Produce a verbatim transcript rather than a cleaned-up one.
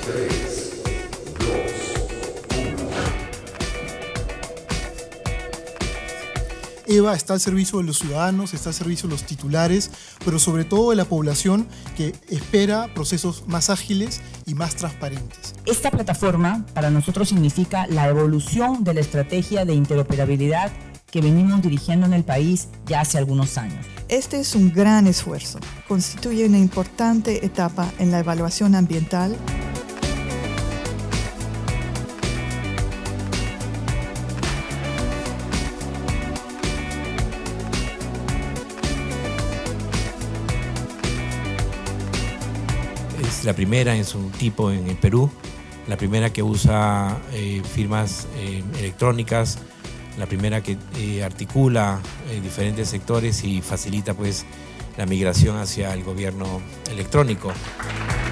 tres, dos, uno. EVA está al servicio de los ciudadanos, está al servicio de los titulares, pero sobre todo de la población que espera procesos más ágiles y más transparentes. Esta plataforma para nosotros significa la evolución de la estrategia de interoperabilidad que venimos dirigiendo en el país ya hace algunos años. Este es un gran esfuerzo. Constituye una importante etapa en la evaluación ambiental. Es la primera en su tipo en el Perú, la primera que usa eh, firmas eh, electrónicas, la primera que eh, articula eh, diferentes sectores y facilita pues la migración hacia el gobierno electrónico.